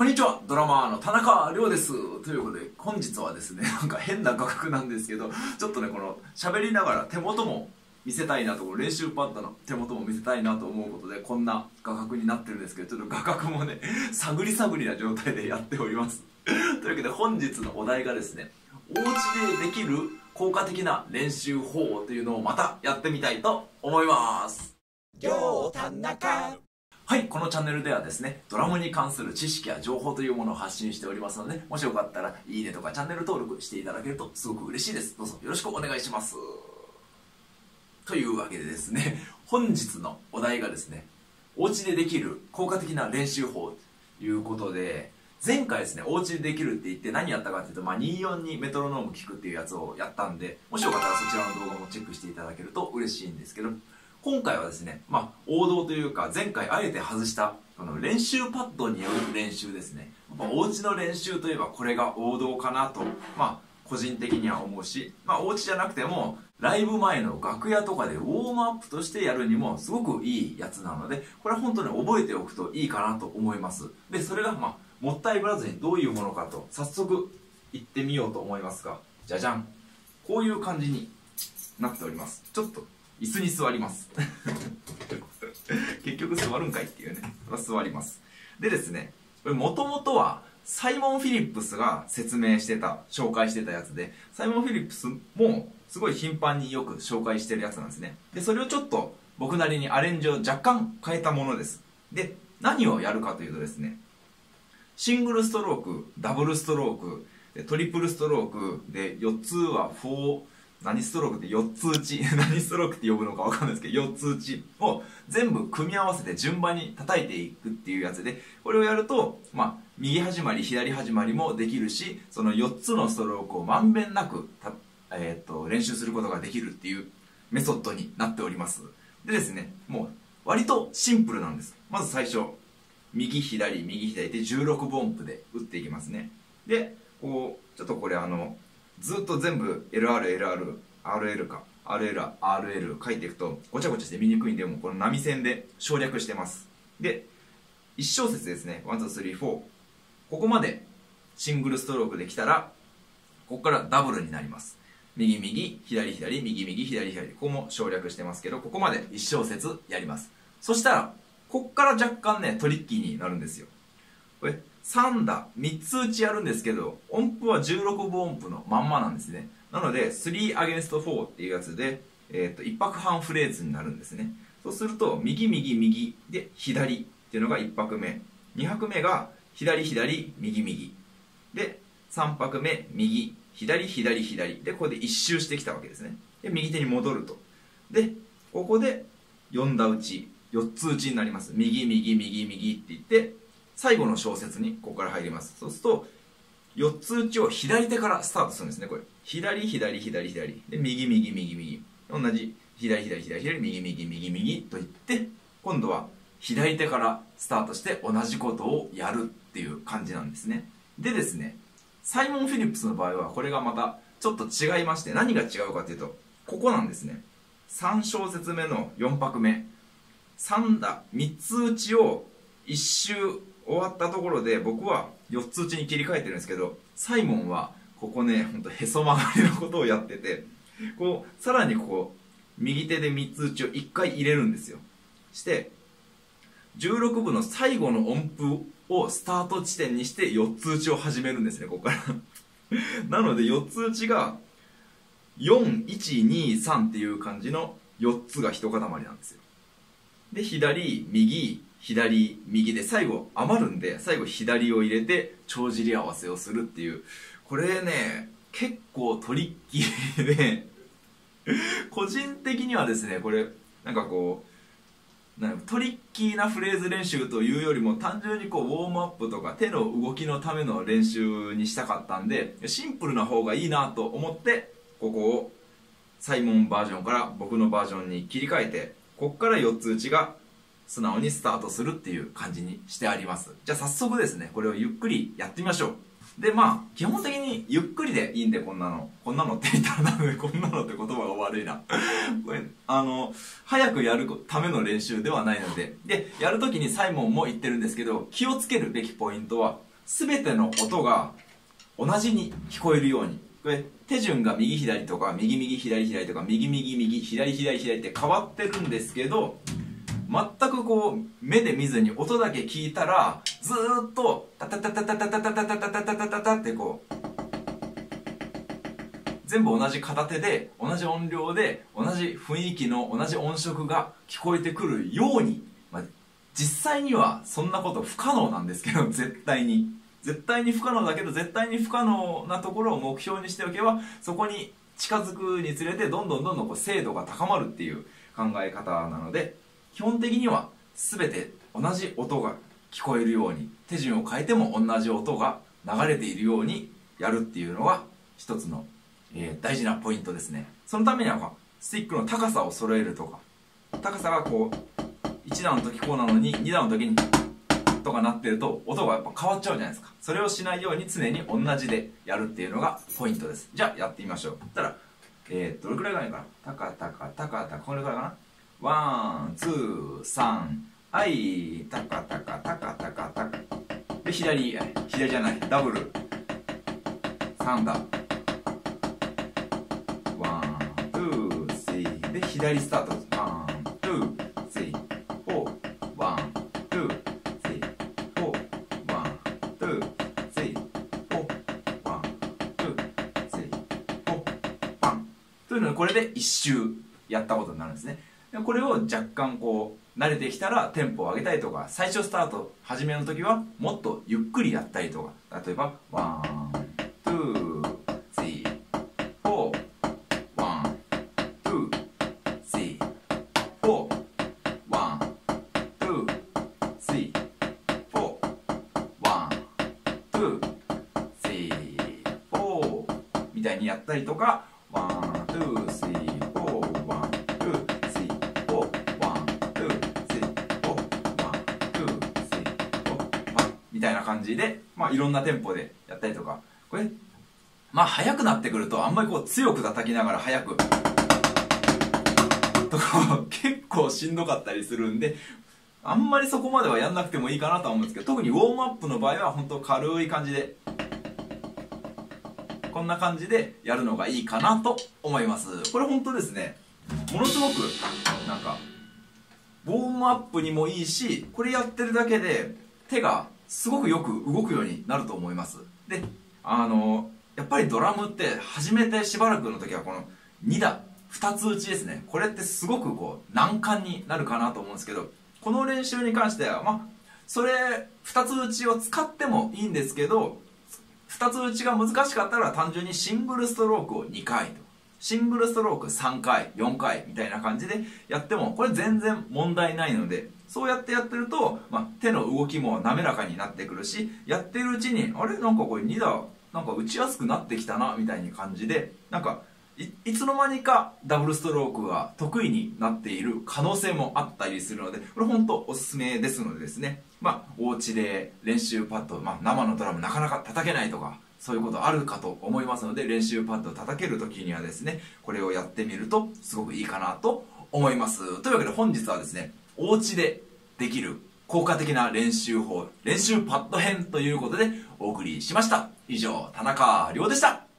こんにちは、ドラマーの田中亮です。ということで、本日はですね、なんか変な画角なんですけど、ちょっとね、この喋りながら手元も見せたいなと、練習パッドの手元も見せたいなと思うことで、こんな画角になってるんですけど、ちょっと画角もね、探り探りな状態でやっております。というわけで、本日のお題がですね、お家でできる効果的な練習法というのをまたやってみたいと思います。 亮田中。 はい、このチャンネルではですね、ドラムに関する知識や情報というものを発信しておりますので、もしよかったらいいねとかチャンネル登録していただけるとすごく嬉しいです。どうぞよろしくお願いします。というわけでですね、本日のお題がですね、お家でできる効果的な練習法ということで、前回ですね、お家でできるって言って何やったかっていうと、24にメトロノーム聞くっていうやつをやったんで、もしよかったらそちらの動画もチェックしていただけると嬉しいんですけど、今回はですね、王道というか前回あえて外したこの練習パッドによる練習ですね。お家の練習といえばこれが王道かなと、個人的には思うし、お家じゃなくてもライブ前の楽屋とかでウォームアップとしてやるにもすごくいいやつなので、これは本当に覚えておくといいかなと思います。で、それがもったいぶらずにどういうものかと早速行ってみようと思いますが、じゃじゃん、こういう感じになっております。ちょっと椅子に座ります結局座るんかいっていうね。座ります。でですね、これもともとはサイモン・フィリップスが紹介してたやつで、サイモン・フィリップスもすごい頻繁によく紹介してるやつなんですね。で、それをちょっと僕なりにアレンジを若干変えたものです。で、何をやるかというとですね、シングルストローク、ダブルストローク、トリプルストロークで4つは何ストロークって4つ打ち何ストロークって呼ぶのか分かんないですけど、4つ打ちを全部組み合わせて順番に叩いていくっていうやつで、これをやると右始まり左始まりもできるし、その4つのストロークをまんべんなく練習することができるっていうメソッドになっております。でですね、もう割とシンプルなんです。まず最初右左右左で16分音符で打っていきますね。でちょっとこれずっと全部 LR、LR、RL か RL、RL 書いていくとごちゃごちゃして見にくいんで、もうこの波線で省略してます。で、1小節ですね。1、2、3、4。ここまでシングルストロークできたら、ここからダブルになります。右右、左左、右右、左左。ここも省略してますけど、ここまで1小節やります。そしたら、ここから若干ね、トリッキーになるんですよ。これ3打3つ打ちやるんですけど、音符は16分音符のまんまなんですね。なので3 against 4っていうやつで、1拍半フレーズになるんですね。そうすると右右右で左っていうのが1拍目、2拍目が左左右右で、3拍目右左左左で、これで1周してきたわけですね。で右手に戻ると、でここで4打打ち4つ打ちになります。右右右右って言って最後の小節にここから入ります。そうすると4つ打ちを左手からスタートするんですね。これ左左左左で右右右右、同じ左左左左右右右右といって、今度は左手からスタートして同じことをやるっていう感じなんですね。でですね、サイモン・フィリップスの場合はこれがまたちょっと違いまして、何が違うかというとここなんですね。3小節目の4拍目3打3つ打ちを1周終わったところで、僕は4つ打ちに切り替えてるんですけど、サイモンはここね、ほんとへそ曲がりのことをやってて、さらに右手で3つ打ちを1回入れるんですよ。して16分の最後の音符をスタート地点にして4つ打ちを始めるんですね、ここからなので4つ打ちが4123っていう感じの4つが一塊なんですよ。で左右左右で最後余るんで、最後左を入れて帳尻合わせをするっていう、これね結構トリッキーで個人的にはですね、これなんかトリッキーなフレーズ練習というよりも、単純にウォームアップとか手の動きのための練習にしたかったんで、シンプルな方がいいなと思って、ここをサイモンバージョンから僕のバージョンに切り替えて、ここから4つ打ちが素直にスタートするっていう感じにしてあります。じゃあ早速ですね、これをゆっくりやってみましょう。で基本的にゆっくりでいいんで、こんなのって言ったらこんなのって言葉が悪いなこれ早くやるための練習ではないので、やるときにサイモンも言ってるんですけど、気をつけるべきポイントは全ての音が同じに聞こえるように、これ手順が右左とか右右左左とか右右右左左左って変わってるんですけど、全くこう目で見ずに音だけ聞いたらずーっとタタタタタタタタタタタタタタタってこう全部同じ片手で同じ音量で同じ雰囲気の同じ音色が聞こえてくるように、実際にはそんなこと不可能なんですけど、絶対に不可能だけど、絶対に不可能なところを目標にしておけば、そこに近づくにつれてどんどんこう精度が高まるっていう考え方なので、基本的には全て同じ音が聞こえるように、手順を変えても同じ音が流れているようにやるっていうのが一つの、大事なポイントですね。そのためにはスティックの高さを揃えるとか、高さがこう1段の時こうなのに2段の時にとかなってると音がやっぱ変わっちゃうじゃないですか。それをしないように常に同じでやるっていうのがポイントです。じゃあやってみましょう。そしたらどれくらいがいいかな。タカタカタカタカ、これくらいかな。ワンツーサン、はいタカタカタカタカタカで、左じゃない、ダブル3だ。ワンツースリーで左スタート。ワンツースリーフォー、ワンツースリーフォー、ワンツースリーフォー、ワンツースリーフォー、ワンというので、これで1周やったことになるんですね。でこれを若干こう慣れてきたらテンポを上げたりとか、最初スタート始めの時はもっとゆっくりやったりとか、例えばワンツースリーフォー、ワンツースリーフォー、ワンツースリーフォー、ワンツースリーフォーみたいにやったりとか、ワンツースリーフォー、ワンツースリーみたいな感じで、いろんなテンポでやったりとか、これ速くなってくるとあんまりこう強く叩きながら速くとか結構しんどかったりするんで、あんまりそこまではやんなくてもいいかなとは思うんですけど、特にウォームアップの場合は本当軽い感じで、こんな感じでやるのがいいかなと思います。これ本当ですね、ものすごくなんかウォームアップにもいいし、これやってるだけで手がすごくよく動くようになると思います。でやっぱりドラムって始めてしばらくの時はこの2つ打ちですね、これってすごくこう難関になるかなと思うんですけど、この練習に関してはそれ2つ打ちを使ってもいいんですけど、2つ打ちが難しかったら単純にシングルストロークを2回と、シングルストローク3回4回みたいな感じでやってもこれ全然問題ないので、そうやってやってると、手の動きも滑らかになってくるし、やってるうちにあれなんかこれ2打なんか打ちやすくなってきたなみたいな感じで、なんかいつの間にかダブルストロークが得意になっている可能性もあったりするので、これ本当おすすめですのでですね、お家で練習パッド、生のドラムなかなか叩けないとかそういうことあるかと思いますので、練習パッドを叩ける時にはですね、これをやってみるとすごくいいかなと思います。というわけで本日はですね、お家でできる効果的な練習法、練習パッド編ということでお送りしました。以上、田中亮でした。